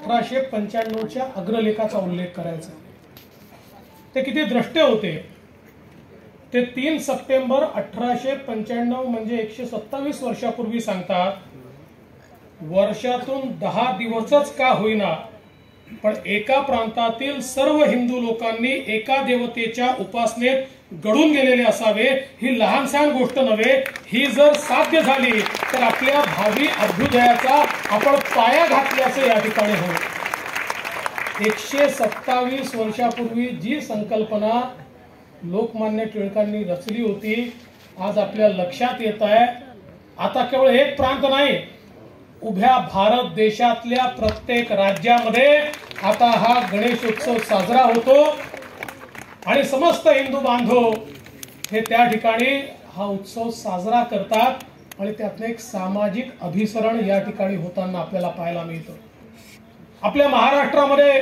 1895च्या अग्रलेखाचा उल्लेख करायचा. ते किती द्रष्टे होते. ते 3 सप्टेंबर 1895 म्हणजे 127 वर्षापूर्वी सांगतात, वर्षातून 10 दिवसच का होईना पण एका प्रांतातील सर्व हिंदू लोकांनी एका देवतेच्या उपासनेत गढून गेलेले असावे. ही लहानसहान गोष्ट नव्हे. ही जर साध्य झाली तर आपल्या भावी अभ्युदयाचा आपण पाया घातल्याचे या ठिकाणी होईल. 127 वर्षापूर्वी जी संकल्पना लोकमान्य टिळकांनी रचली होती आज आपल्या लक्षात येत आहे. आता केवळ एक प्रांत नाही, उभ्या भारत देशातल्या प्रत्येक राज्यामध्ये आता हा गणेशोत्सव साजरा होतो आणि समस्त हिंदू बांधव हे त्या ठिकाणी हा उत्सव साजरा करतात आणि त्यातलं एक सामाजिक अभिसरण या ठिकाणी होताना आपल्याला पाहायला मिळतं. आपल्या महाराष्ट्रामध्ये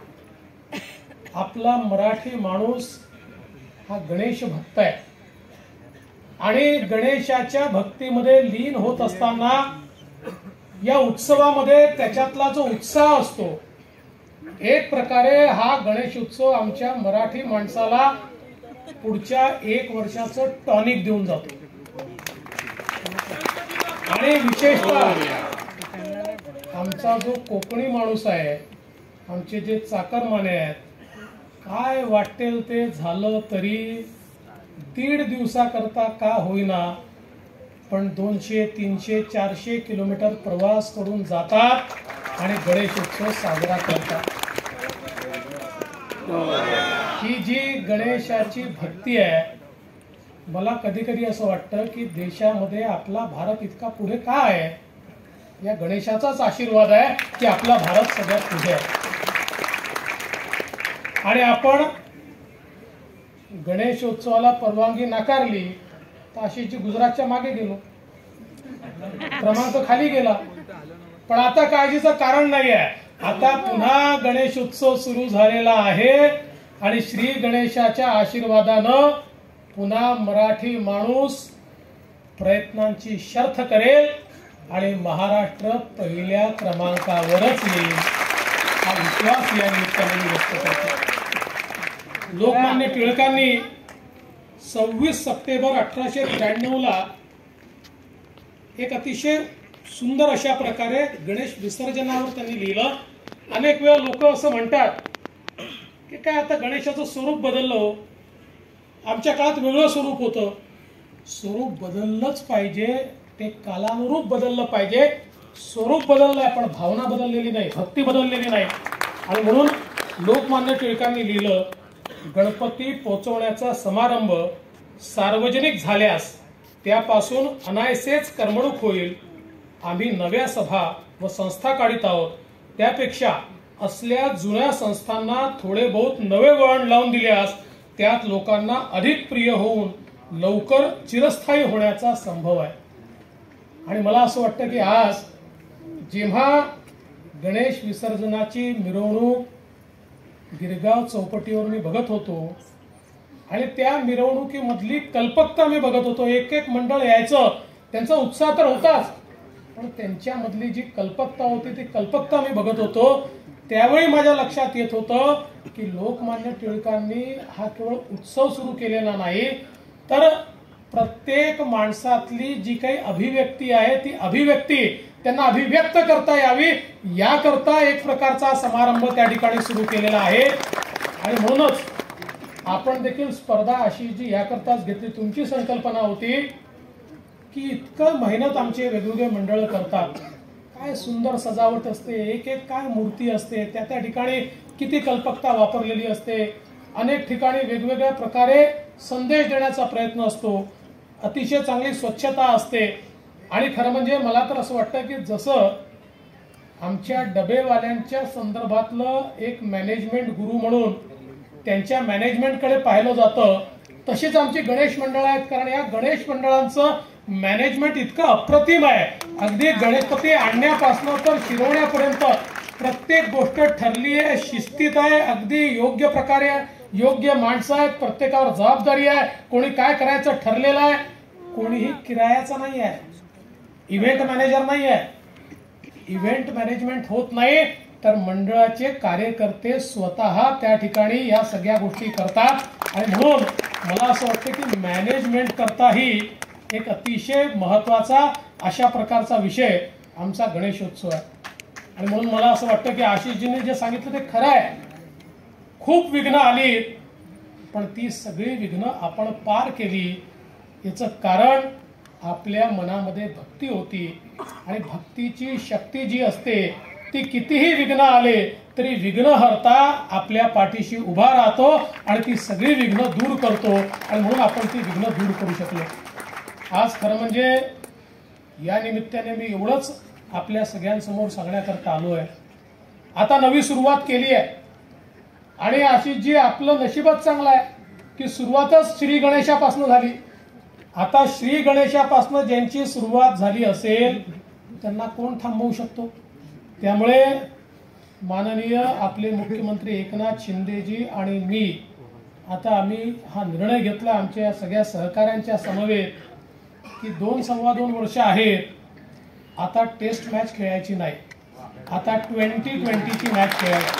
आपला मराठी माणूस हा गणेश भक्त आहे आणि गणेशाच्या भक्तीमध्ये लीन होत असताना या उत्सवामध्ये त्याच्यातला जो उत्साह असतो, एक प्रकारे हा गणेश उत्सव आमच्या मराठी माणसाला पुढच्या 1 वर्षाचं टॉनिक देऊन जातो. आणि विशेषतः आमचा जो कोकणी माणूस आहे, आमचे जे चाकरमाने आहेत, काय वाटेल ते झालं तरी 1.5 दिवसाकरता का होईना पण 200, 300, 400 किलोमीटर प्रवास करून जातात आणि गणेश उत्सव साजरा करतात. ही जी गणेशाची भक्ती आहे, मला कधी कधी असं वाटतं की देशामध्ये आपला भारत इतका पुढे का आहे. या गणेशाचाच आशीर्वाद आहे की आपला भारत सगळ्यात पुढे आहे. आणि आपण गणेशोत्सवाला परवानगी नाकारली तर अशीची गुजरातच्या मागे गेलो, क्रमांक खाली गेला. पण आता काळजीचं कारण नाही आहे. आता पुन्हा गणेशोत्सव सुरू झालेला आहे आणि श्री गणेशाच्या आशीर्वादानं पुन्हा मराठी माणूस प्रयत्नांची शर्थ करेल आणि महाराष्ट्र पहिल्या क्रमांकावरच येईल हा विश्वास या निमित्ताने व्यक्त करतो. लोकमान्य टिळकांनी 26 सप्टेंबर 1893 एक अतिशय सुंदर अशा प्रकारे गणेश विसर्जनावर त्यांनी लिहिलं. अनेक वेळा लोक असं म्हणतात की काय आता गणेशाचं स्वरूप बदललं, आमच्या काळात वेगळं स्वरूप होतं. स्वरूप बदललंच पाहिजे, ते कालानुरूप बदललं पाहिजे. स्वरूप बदललंय पण भावना बदललेली नाही, भक्ती बदललेली नाही. आणि म्हणून लोकमान्य टिळकांनी लिहिलं, गणपती पोचवण्याचा समारंभ सार्वजनिक झाल्यास त्यापासून अनायसेच करमणूक होईल. आम्ही नव्या सभा व संस्था काढीत आहोत. त्यापेक्षा असल्या जुन्या संस्थांना थोडे बहुत नवे वळण लावून दिल्यास त्यात लोकांना अधिक प्रिय होऊन लवकर चिरस्थायी होण्याचा संभव आहे. आणि मला असं वाटतं की आज जेव्हा गणेश विसर्जनाची मिरवणूक गिरगाव चौपाटीवर मी बघत होतो आणि त्या मिरवणुकीमधली कल्पकता मी बघत होतो. एक एक मंडळ यायचं, त्यांचा उत्साह तर होताच, पण त्यांच्यामधली जी कल्पकता होती ती कल्पकता मी बघत होतो. त्यावेळी माझ्या लक्षात येत होतं की लोकमान्य टिळकांनी हा केवळ उत्सव सुरू केलेला नाही, तर प्रत्येक माणसातली जी काही अभिव्यक्ती आहे ती अभिव्यक्ती त्यांना अभिव्यक्त करता यावी याकरता एक प्रकारचा समारंभ त्या ठिकाणी सुरू केलेला आहे. आणि म्हणूनच आपण देखील स्पर्धा अशी जी याकरताच घेतली. तुमची संकल्पना होती की इतकं मेहनत आमचे वेगवेगळे मंडळ करतात, काय सुंदर सजावट असते, एक एक काय मूर्ती असते, त्या त्या ठिकाणी किती कल्पकता वापरलेली असते, अनेक ठिकाणी वेगवेगळ्या प्रकारे संदेश देण्याचा प्रयत्न असतो, अतिशय चांगली स्वच्छता असते. आणि खरं म्हणजे मला तर असं वाटतं की जसं आमच्या डबेवाल्यांच्या संदर्भातलं एक मॅनेजमेंट गुरु म्हणून त्यांच्या मॅनेजमेंटकडे पाहिलं जातं, तशीच आमची गणेश मंडळ आहेत. कारण या गणेश मंडळांचं मॅनेजमेंट इतकं अप्रतिम आहे. अगदी गणपती आणण्यापासून तर शिरवण्यापर्यंत प्रत्येक गोष्ट ठरली आहे, शिस्तीत आहे, अगदी योग्य प्रकारे योग्य माणसं आहेत, प्रत्येकावर जबाबदारी आहे, कोणी काय करायचं ठरलेलं आहे, कोणीही किरायाचा नाही आहे, इव्हेंट मॅनेजर नाही आहे. इव्हेंट मॅनेजमेंट होत नाही तर मंडळाचे कार्यकर्ते स्वतः त्या ठिकाणी या सगळ्या गोष्टी करतात आणि म्हणून मला असं वाटतं की मॅनेजमेंट करताही एक अतिशय महत्त्वाचा अशा प्रकारचा विषय आमचा गणेशोत्सव आहे. आणि म्हणून मला असं वाटतं की आशिषजींनी जे सांगितलं ते खरं आहे. खूप विघ्न आली पण ती सगळी विघ्न आपण पार केली. याचं कारण आपल्या मनामध्ये भक्ती होती आणि भक्तीची शक्ती जी असते ती कितीही विघ्न आले तरी विघ्नहर्ता आपल्या पाठीशी उभा राहतो आणि ती सगळी विघ्न दूर करतो आणि म्हणून आपण ती विघ्न दूर करू शकलो. आज खरं म्हणजे या निमित्ताने मी एवढंच आपल्या सगळ्यांसमोर सांगण्याकरता आलो आहे. आता नवी सुरुवात केली आहे आणि आशिषजी आपलं नशीबच चांगलं आहे की सुरुवातच श्री गणेशापासून झाली. आता श्री गणेशापासून ज्यांची सुरुवात झाली असेल त्यांना कोण थांबवू शकतो. त्यामुळे माननीय आपले मुख्यमंत्री एकनाथ शिंदेजी आणि मी आता आम्ही हा निर्णय घेतला आमच्या सगळ्या सहकाऱ्यांच्या समवेत की 2-2.25 वर्ष आहेत. आता टेस्ट मॅच खेळायची नाही, आता 2020ची मॅच खेळायची,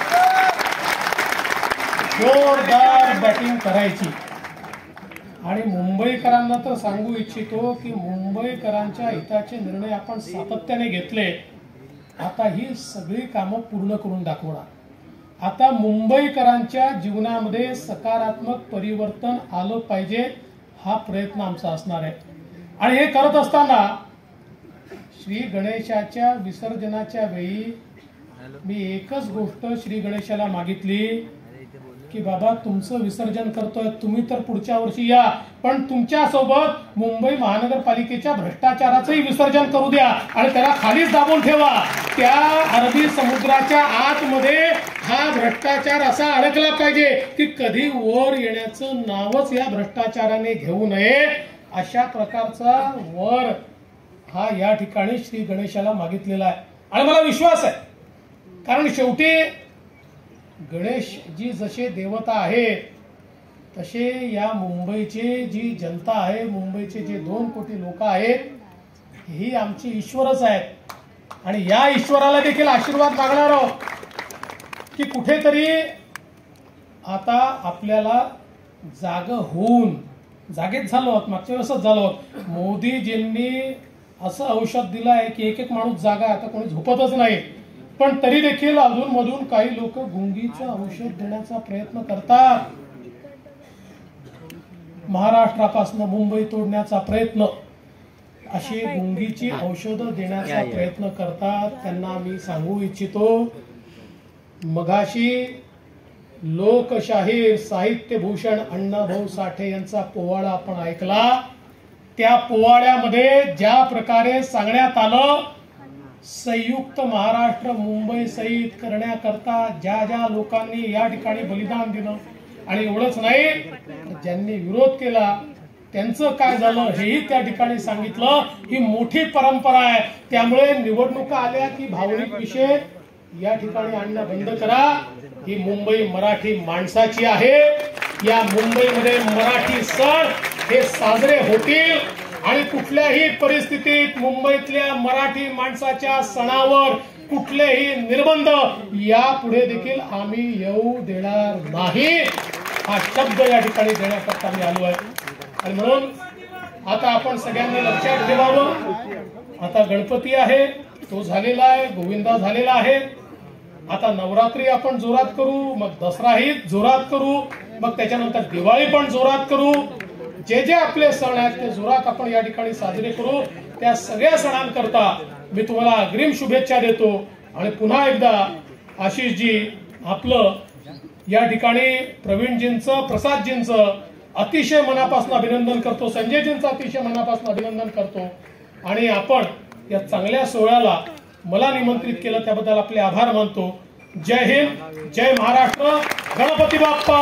जोरदार बॅटिंग करायची. आणि मुंबईकरांना तर सांगू इच्छितो की मुंबईकरांच्या हिताचे निर्णय आपण सातत्याने घेतले. आता ही सगळी कामं पूर्ण करून दाखवणार. आता मुंबईकरांच्या जीवनामध्ये सकारात्मक परिवर्तन आलं पाहिजे हा प्रयत्न आमचा असणार आहे. आणि हे करत असताना श्री गणेशाच्या विसर्जनाच्या वेळी मी एकच गोष्ट श्री गणेशाला मागितली की बाबा तुमचं विसर्जन करतोय तुम्ही तर पुढच्या वर्षी या, पण तुमच्या सोबत मुंबई महानगरपालिकेच्या भ्रष्टाचाराचंही विसर्जन करू द्या आणि त्याला खालीच दाबून ठेवा. त्या अरबी समुद्राच्या आतमध्ये हा भ्रष्टाचार असा अडकला पाहिजे की कधी वर येण्याचं नावच या भ्रष्टाचाराने घेऊ नये. अशा प्रकारचा वर हा या ठिकाणी श्री गणेशाला मागितलेला आहे. आणि मला विश्वास आहे कारण शेवटी गणेश जी जसे देवता आहेत तसे या मुंबईचे जी जनता आहे, मुंबईचे जे 2 कोटी लोक आहेत ही आमची ईश्वरच आहेत. आणि या ईश्वराला देखील आशीर्वाद मागणार आहोत की कुठेतरी आता आपल्याला जागेत झालो आहोत. मागच्या वेळेसच झालो आहोत. मोदीजींनी असं औषध दिलं आहे की एक माणूस जागा, आता कोणी झोपतच नाही. पण तरी देखील अधूनमधून काही लोक गुंगीचं औषध देण्याचा प्रयत्न करतात. महाराष्ट्रापासून मुंबई तोडण्याचा प्रयत्न, अशी गुंगीची औषधं देण्याचा प्रयत्न करतात. त्यांना मी सांगू इच्छितो मगाशी लोकशाहीर साहित्यभूषण अण्णाभाऊ साठे यांचा पोवाडा आपण ऐकला. त्या पोवाड्यामध्ये ज्या प्रकारे सांगण्यात आलं संयुक्त महाराष्ट्र मुंबई सहित करण्याकरता ज्या ज्या लोकांनी या ठिकाणी बलिदान दिलं आणि एवढंच नाही ज्यांनी विरोध केला त्यांचं काय झालं हेही त्या ठिकाणी सांगितलं. ही मोठी परंपरा आहे. त्यामुळे निवडणुका आल्या की भावनिक विषय या ठिकाणी आणणं बंद करा. ही मुंबई मराठी माणसाची आहे. या मुंबईमध्ये मराठी सण हे साजरे होतील आणि कुठल्याही परिस्थितीत मुंबईतल्या मराठी माणसाच्या सणावर कुठलेही निर्बंध यापुढे देखील आम्ही येऊ देणार नाही. हा शब्द या ठिकाणी देण्याकरता मी आलो आहे. आणि म्हणून आता आपण सगळ्यांनी लक्षात ठेवावं, आता गणपती आहे तो झालेला आहे, गोविंदा झालेला आहे. आता नवरात्री आपण जोरात करू, मग दसराही जोरात करू, मग त्याच्यानंतर दिवाळी पण जोरात करू. जे जे आपले सण आहेत ते जोरात आपण या ठिकाणी साजरे करू. त्या सगळ्या सणांकरता मी तुम्हाला अग्रिम शुभेच्छा देतो. आणि पुन्हा एकदा आशिषजी आपलं या ठिकाणी प्रवीणजींचं, प्रसादजींचं अतिशय मनापासून अभिनंदन करतो. संजयजींचं अतिशय मनापासून अभिनंदन करतो. आणि आपण या चांगल्या सोहळ्याला मला निमंत्रित केलं त्याबद्दल आपले आभार मानतो. जय हिंद, जय महाराष्ट्र, गणपती बाप्पा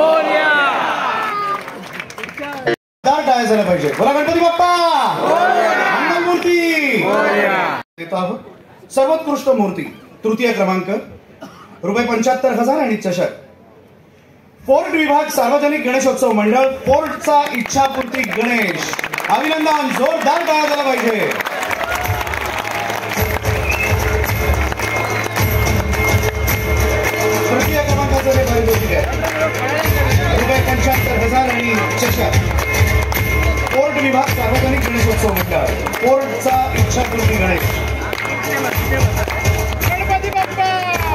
टाळ्या झाल्या पाहिजे. बोला गणपती बाप्पा, मंगलमूर्ती. सर्वोत्कृष्ट मूर्ती तृतीय क्रमांक ₹75,000 आणि चषक. फोर्ट विभाग सार्वजनिक गणेशोत्सव मंडळ फोर्टचा इच्छापूर्ती गणेश. अभिनंदन, जोरदार टाळ्या झाल्या पाहिजे. पुरस्कार आणि चषक फोर्ट विभाग सार्वजनिक गणेशोत्सव मंडळ फोर्टचा इच्छापूर्ती गणेश. गणपती बाप्पा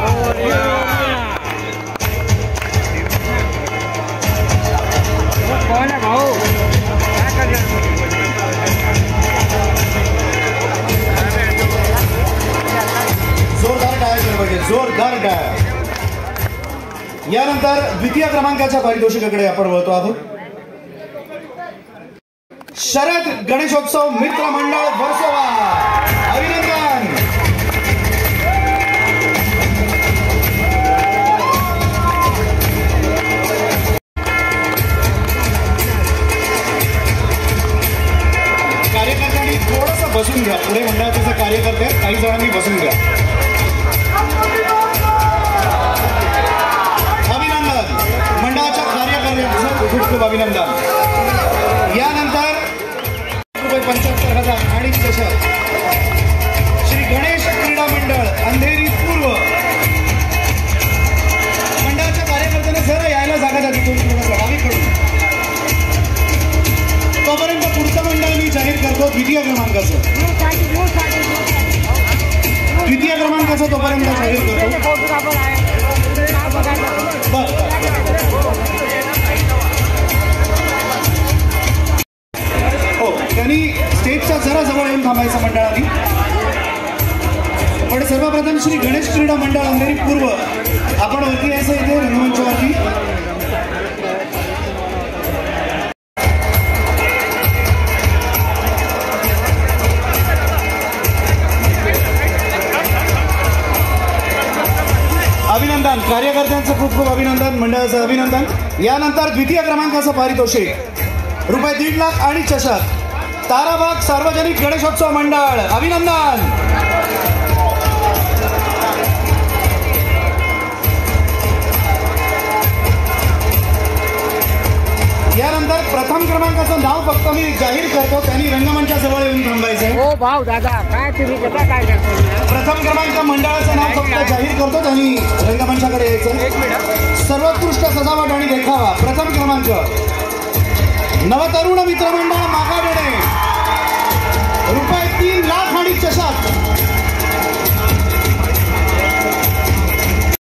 जोरदार टाळ्या केल्या पाहिजे, जोरदार टाळ्या. यानंतर द्वितीय क्रमांकाच्या पारितोषिकाकडे आपण वळतो आहोत. शरद गणेशोत्सव मित्र मंडळ वर्सोवा. अभिनंदन. कार्यकर्त्यांनी थोडंसं बसून घ्या. पुढे मंडळाचे जे कार्यकर्ते आहेत काही जणांनी बसून घ्या. अभिनंदन. मंडळाच्या कार्यकर्त्यांचं खूप खूप अभिनंदन. यानंतर ₹75,000 आणि चषक श्री गणेश क्रीडा मंडळ अंधेरी पूर्व. मंडळाच्या कार्यकर्त्यांना जरा यायला जागा द्या तिथून थोडंसं डावीकडून. तोपर्यंत पुढचं मंडळ मी जाहीर करतो द्वितीय क्रमांकाचं. द्वितीय क्रमांकाचं तोपर्यंत जाहीर करतो. हो, त्यांनी स्टेजच्या जरा जवळ येऊन थांबायचं मंडळाने. पण सर्वप्रथम श्री गणेश क्रीडा मंडळ अंधेरी पूर्व आपण वरती यायचं इथे रंगमंचावरती. अभिनंदन. कार्यकर्त्यांचं खूप खूप अभिनंदन, मंडळाचं अभिनंदन. यानंतर द्वितीय क्रमांकाचं पारितोषिक ₹1.5 लाख आणि चषक ताराबाग सार्वजनिक गणेशोत्सव मंडळ. अभिनंदन. यानंतर प्रथम क्रमांकाचं नाव फक्त मी जाहीर करतो, त्यांनी रंगमंचा जवळ येऊन थांबायचं. हो भाऊ दादा काय तुम्ही कसं काय करतो. प्रथम क्रमांक मंडळाचं नाव फक्त जाहीर करतो, त्यांनी रंगमंचाकडे यायचं. सर्वोत्कृष्ट सजावट आणि देखावा प्रथम क्रमांक नवतरुण मित्रमंडळ मागाडे